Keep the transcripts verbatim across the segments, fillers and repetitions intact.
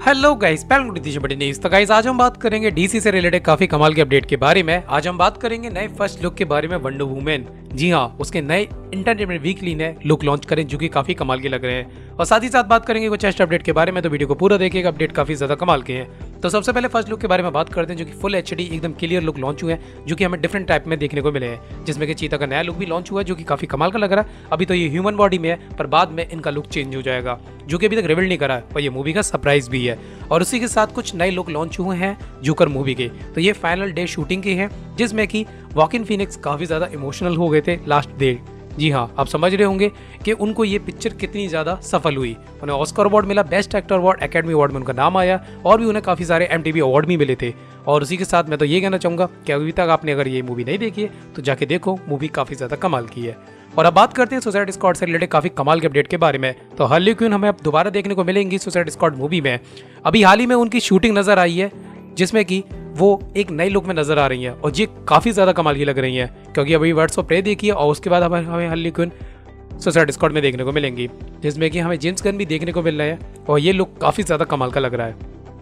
Hello guys, बड़ी news. तो guys आज हम बात करेंगे डीसी से रिलेटेड काफी कमाल के अपडेट के बारे में। आज हम बात करेंगे नए फर्स्ट लुक के बारे में वंडर वुमेन। जी हाँ, उसके नए एंटरटेनमेंट वीकली ने लुक लॉन्च करें जो कि काफी कमाल के लग रहे हैं। और साथ ही साथ बात करेंगे कुछ चेस्ट अपडेट के बारे में, तो वीडियो को पूरा देखिएगा, अपडेट काफी ज्यादा कमाल के हैं। तो सबसे पहले फर्स्ट लुक के बारे में बात करते हैं जो कि फुल एचडी एकदम क्लियर लुक लॉन्च हुए हैं, जो कि हमें डिफरेंट टाइप में देखने को मिले हैं। जिसमें कि चीता का नया लुक भी लॉन्च हुआ है जो कि काफी कमाल का लग रहा है। अभी तो ये ह्यूमन बॉडी में है, पर बाद में इनका लुक चेंज हो जाएगा, जो कि अभी तक रिवील नहीं करा है, और ये मूवी का सरप्राइज भी है। और उसी के साथ कुछ नए लुक लॉन्च हुए हैं जोकर मूवी के। तो ये फाइनल डे शूटिंग की है, जिसमें कि वॉकिन फीनिक्स काफी ज्यादा इमोशनल हो गए थे लास्ट डे। जी हाँ, आप समझ रहे होंगे कि उनको ये पिक्चर कितनी ज़्यादा सफल हुई। उन्हें ऑस्कर अवार्ड मिला, best actor award, Academy award में उनका नाम आया, और भी उन्हें काफ़ी सारे एमटीवी अवार्ड भी मिले थे। और उसी के साथ मैं तो ये कहना चाहूँगा कि अभी तक आपने अगर ये मूवी नहीं देखी है तो जाके देखो, मूवी काफ़ी ज़्यादा कमाल की है। और अब बात करते हैं सुसाइड स्क्वाड से रिलेटेड काफ़ी कमाल के अपडेट के बारे में। तो हार्ली क्विन हमें अब दोबारा देखने को मिलेंगी सुसाइड स्क्वाड मूवी में। अभी हाल ही में उनकी शूटिंग नज़र आई है, जिसमें कि वो एक नई लुक में नजर आ रही हैं, और ये काफ़ी ज़्यादा कमाल की लग रही हैं, क्योंकि अभी वर्ड्स ऑफ प्रे देखी है और उसके बाद हमें हमें हार्ली क्विन सुसाइड स्क्वाड में देखने को मिलेंगी, जिसमें कि हमें जेम्स गन भी देखने को मिल रहा है। और ये लुक काफ़ी ज़्यादा कमाल का लग रहा है,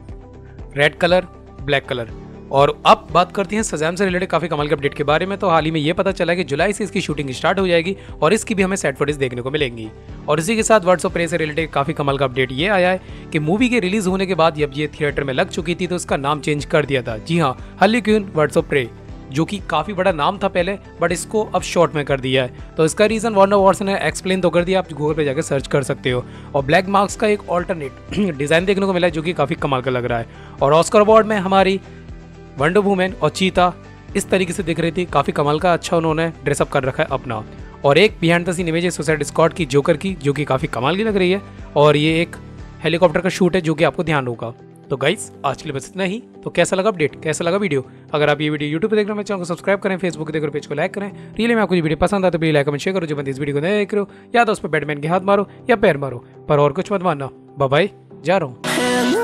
रेड कलर, ब्लैक कलर। और अब बात करते हैं शज़ैम से रिलेटेड काफ़ी कमाल के अपडेट के बारे में। तो हाल ही में ये पता चला कि जुलाई से इसकी शूटिंग स्टार्ट हो जाएगी, और इसकी भी हमें सेट फुटेज देखने को मिलेंगी। और इसी के साथ वर्ड्स ऑफ प्रे से रिलेटेड काफ़ी कमाल का अपडेट ये आया है कि मूवी के रिलीज होने के बाद जब ये थिएटर में लग चुकी थी तो इसका नाम चेंज कर दिया था। जी हाँ, Harley Quinn Birds of Prey, जो कि काफ़ी बड़ा नाम था पहले, बट इसको अब शॉर्ट में कर दिया है। तो इसका रीज़न वार्नर ब्रॉस ने एक्सप्लेन तो कर दिया, आप गूगल पे जाकर सर्च कर सकते हो। और ब्लैक मार्क्स का एक ऑल्टरनेट डिज़ाइन देखने को मिला है जो कि काफ़ी कमाल का लग रहा है। और ऑस्कर अवार्ड में हमारी वंडर वुमेन और चीता इस तरीके से दिख रही थी, काफ़ी कमाल का अच्छा उन्होंने ड्रेसअप कर रखा है अपना। और एक बिहाइंड द सीन इमेज है सुसाइड स्क्वाड की जोकर की, जो कि काफ़ी कमाल की लग रही है। और ये एक हेलीकॉप्टर का शूट है जो कि आपको ध्यान होगा। तो गाइस आज के लिए बस इतना ही। तो कैसा लगा अपडेट, कैसा लगा वीडियो? अगर आप ये वीडियो यूट्यूब पे देख रहे हो, चैनल को सब्सक्राइब करें, फेसबुक पे देख रहे हो पेज को लाइक करें। रियली में आपको ये वीडियो पसंद आता तो प्लीज लाइक कमेंट शेयर करो। जो बंद इस वीडियो को नहीं देख रहे हो, या तो उस पर बैटमैन के हाथ मारो या पैर मारो, पर और कुछ मत मानना। बाय बाय, जा रहा हूँ।